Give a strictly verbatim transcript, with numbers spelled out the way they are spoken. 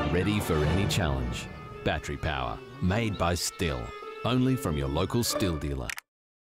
Ready for any challenge. Battery power, made by STIHL. Only from your local STIHL dealer.